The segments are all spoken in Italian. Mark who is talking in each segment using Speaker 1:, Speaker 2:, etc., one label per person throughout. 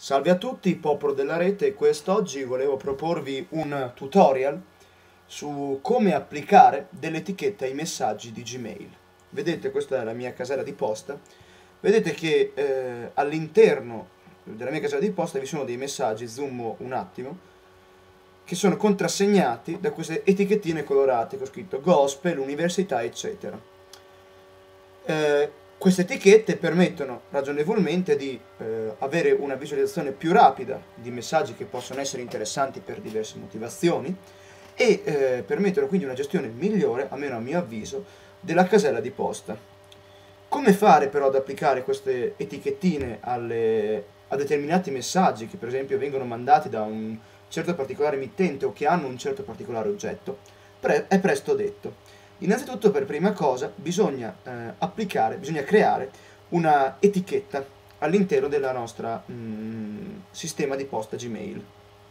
Speaker 1: Salve a tutti, popolo della rete. Quest'oggi volevo proporvi un tutorial su come applicare delle etichette ai messaggi di Gmail. Vedete, questa è la mia casella di posta. Vedete che all'interno della mia casella di posta vi sono dei messaggi, zoom un attimo, che sono contrassegnati da queste etichettine colorate che ho scritto gospel, università, eccetera. Queste etichette permettono ragionevolmente di avere una visualizzazione più rapida di messaggi che possono essere interessanti per diverse motivazioni e permettono quindi una gestione migliore, almeno a mio avviso, della casella di posta. Come fare però ad applicare queste etichettine a determinati messaggi che per esempio vengono mandati da un certo particolare emittente o che hanno un certo particolare oggetto? È presto detto. Innanzitutto, per prima cosa, bisogna creare una etichetta all'interno della nostra sistema di posta Gmail.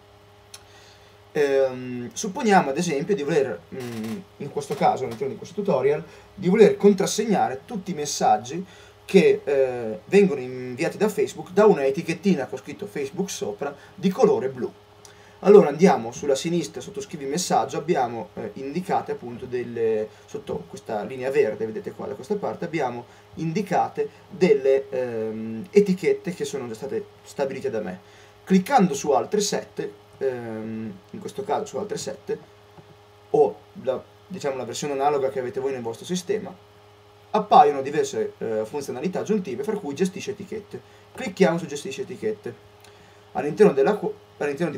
Speaker 1: Supponiamo ad esempio di voler, in questo caso, all'interno di questo tutorial, di voler contrassegnare tutti i messaggi che vengono inviati da Facebook da una etichettina che ho scritto Facebook sopra di colore blu. Allora andiamo sulla sinistra, sotto scrivi messaggio, abbiamo indicate appunto sotto questa linea verde, vedete qua da questa parte, abbiamo indicate delle etichette che sono già state stabilite da me. Cliccando su altre 7, in questo caso su altre 7, o diciamo la versione analoga che avete voi nel vostro sistema, appaiono diverse funzionalità aggiuntive, fra cui gestisce etichette. Clicchiamo su gestisce etichette. All'interno di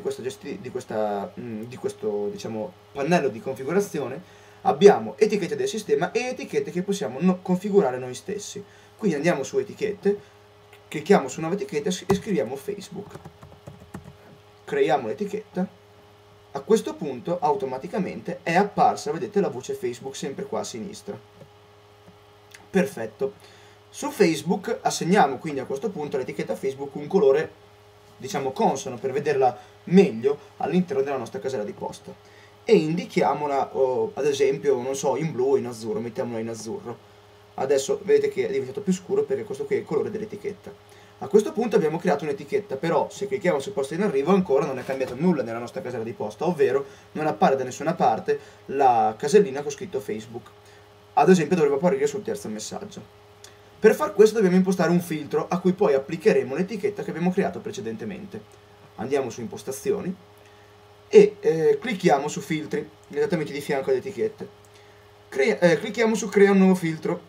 Speaker 1: questo diciamo, pannello di configurazione abbiamo etichette del sistema e etichette che possiamo configurare noi stessi. Quindi andiamo su etichette, clicchiamo su nuova etichetta e scriviamo Facebook. Creiamo l'etichetta. A questo punto automaticamente è apparsa, vedete, la voce Facebook sempre qua a sinistra. Perfetto. Su Facebook assegniamo quindi a questo punto all'etichetta Facebook un colore, diciamo, consono per vederla meglio all'interno della nostra casella di posta e indichiamola ad esempio, non so, in blu o in azzurro, mettiamola in azzurro. Adesso vedete che è diventato più scuro perché questo qui è il colore dell'etichetta. A questo punto abbiamo creato un'etichetta, però se clicchiamo su posta in arrivo ancora non è cambiato nulla nella nostra casella di posta, ovvero non appare da nessuna parte la casellina con scritto Facebook. Ad esempio dovrebbe apparire sul terzo messaggio. Per far questo dobbiamo impostare un filtro a cui poi applicheremo l'etichetta che abbiamo creato precedentemente. Andiamo su impostazioni e clicchiamo su filtri, esattamente di fianco alle etichette. Clicchiamo su crea un nuovo filtro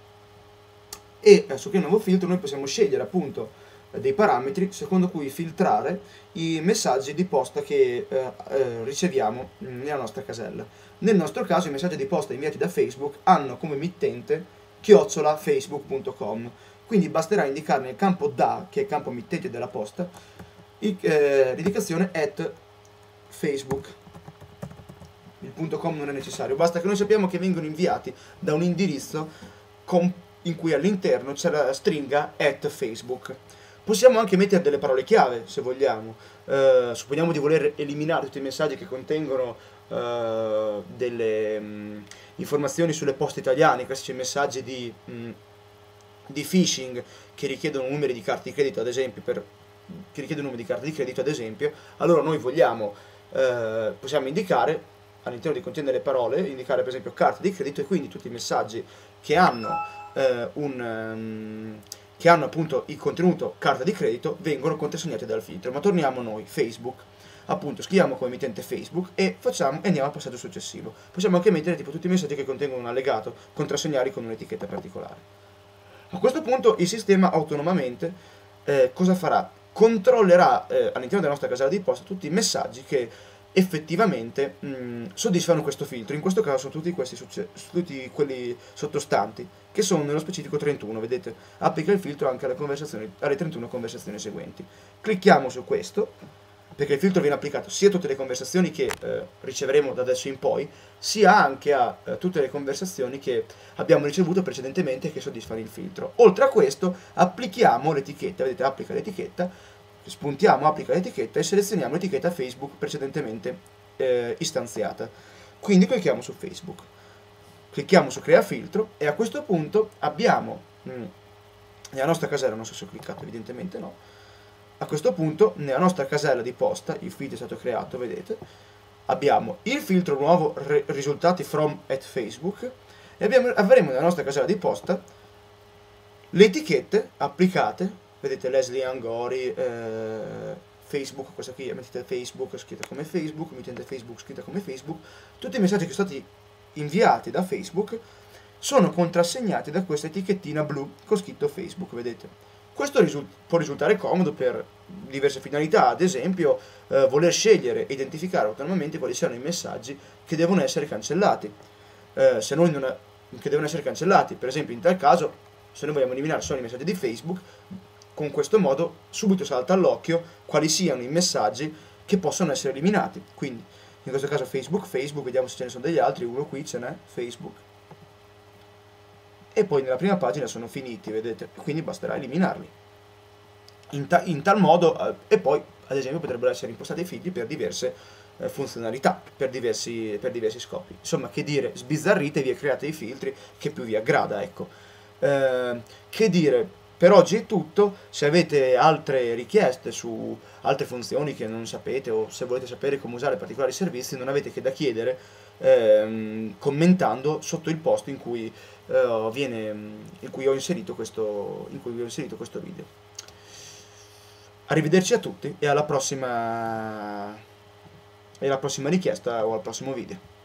Speaker 1: e su crea un nuovo filtro noi possiamo scegliere appunto dei parametri secondo cui filtrare i messaggi di posta che riceviamo nella nostra casella. Nel nostro caso i messaggi di posta inviati da Facebook hanno come emittente @facebook.com, quindi basterà indicare nel campo da, che è il campo emittente della posta, l'indicazione @facebook. Il .com non è necessario, basta che noi sappiamo che vengono inviati da un indirizzo in cui all'interno c'è la stringa @facebook. Possiamo anche mettere delle parole chiave se vogliamo. Supponiamo di voler eliminare tutti i messaggi che contengono delle informazioni sulle poste italiane, classici messaggi di phishing che richiedono numeri di carte di credito, ad esempio, allora noi possiamo indicare all'interno di contenere le parole, indicare per esempio carte di credito, e quindi tutti i messaggi che hanno appunto il contenuto carta di credito vengono contrassegnati dal filtro. Ma torniamo a noi, Facebook. Appunto, scriviamo come emittente Facebook e andiamo al passaggio successivo. Possiamo anche mettere tipo tutti i messaggi che contengono un allegato, contrassegnarli con un'etichetta particolare. A questo punto il sistema autonomamente cosa farà? Controllerà all'interno della nostra casella di posta tutti i messaggi che effettivamente soddisfano questo filtro. In questo caso sono tutti quelli sottostanti, che sono nello specifico 31, vedete? Applica il filtro anche alle 31 conversazioni seguenti. Clicchiamo su questo, perché il filtro viene applicato sia a tutte le conversazioni che riceveremo da adesso in poi, sia anche a tutte le conversazioni che abbiamo ricevuto precedentemente che soddisfano il filtro. Oltre a questo applichiamo l'etichetta, vedete, applica l'etichetta, spuntiamo, applica l'etichetta e selezioniamo l'etichetta Facebook precedentemente istanziata. Quindi clicchiamo su Facebook, clicchiamo su crea filtro e a questo punto abbiamo nella nostra casella, non so se ho cliccato, evidentemente no, a questo punto nella nostra casella di posta, il feed è stato creato, vedete, abbiamo il filtro nuovo risultati from at Facebook e avremo nella nostra casella di posta le etichette applicate, vedete Leslie Angori, Facebook, questa qui, mettete Facebook scritta come Facebook, mettete Facebook scritta come Facebook, tutti i messaggi che sono stati inviati da Facebook sono contrassegnati da questa etichettina blu con scritto Facebook, vedete. Questo può risultare comodo per diverse finalità, ad esempio voler scegliere e identificare autonomamente quali siano i messaggi che devono essere cancellati. Se noi non che devono essere cancellati, per esempio in tal caso, se noi vogliamo eliminare solo i messaggi di Facebook, con questo modo subito salta all'occhio quali siano i messaggi che possono essere eliminati. Quindi in questo caso Facebook, vediamo se ce ne sono degli altri, uno qui ce n'è, Facebook. E poi nella prima pagina sono finiti, vedete, quindi basterà eliminarli. In tal modo, e poi ad esempio potrebbero essere impostati i filtri per diverse funzionalità, per diversi scopi. Insomma, che dire, sbizzarritevi e create i filtri che più vi aggrada, ecco. Che dire, per oggi è tutto. Se avete altre richieste su altre funzioni che non sapete o se volete sapere come usare particolari servizi, non avete che da chiedere commentando sotto il post in cui ho inserito questo video. Arrivederci a tutti e alla prossima richiesta o al prossimo video.